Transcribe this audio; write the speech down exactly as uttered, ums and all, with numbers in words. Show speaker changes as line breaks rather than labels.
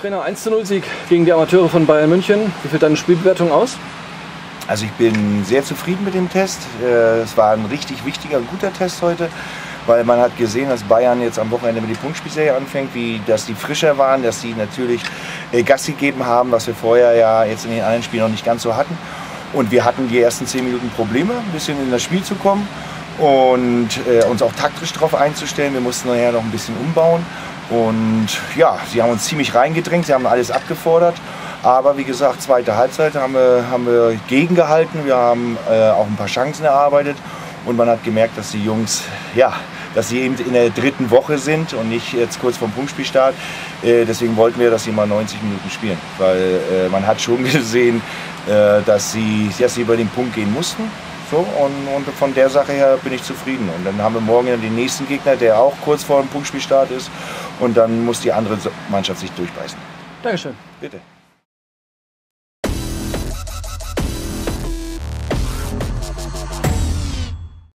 Trainer, eins zu null Sieg gegen die Amateure von Bayern München. Wie fällt deine Spielbewertung aus?
Also ich bin sehr zufrieden mit dem Test. Es war ein richtig wichtiger, guter Test heute, weil man hat gesehen, dass Bayern jetzt am Wochenende mit der Punktspielserie anfängt, wie, dass die frischer waren, dass sie natürlich Gas gegeben haben, was wir vorher ja jetzt in den anderen Spielen noch nicht ganz so hatten. Und wir hatten die ersten zehn Minuten Probleme, ein bisschen in das Spiel zu kommen und äh, uns auch taktisch darauf einzustellen. Wir mussten nachher noch ein bisschen umbauen. Und ja, sie haben uns ziemlich reingedrängt, sie haben alles abgefordert. Aber wie gesagt, zweite Halbzeit haben wir, haben wir gegengehalten, wir haben äh, auch ein paar Chancen erarbeitet. Und man hat gemerkt, dass die Jungs, ja, dass sie eben in der dritten Woche sind und nicht jetzt kurz vorm Punktspielstart. Äh, deswegen wollten wir, dass sie mal neunzig Minuten spielen. Weil äh, man hat schon gesehen, äh, dass, sie, dass sie über den Punkt gehen mussten. So, und, und von der Sache her bin ich zufrieden. Und dann haben wir morgen den nächsten Gegner, der auch kurz vor dem Punktspielstart ist. Und dann muss die andere Mannschaft sich durchbeißen.
Dankeschön.
Bitte.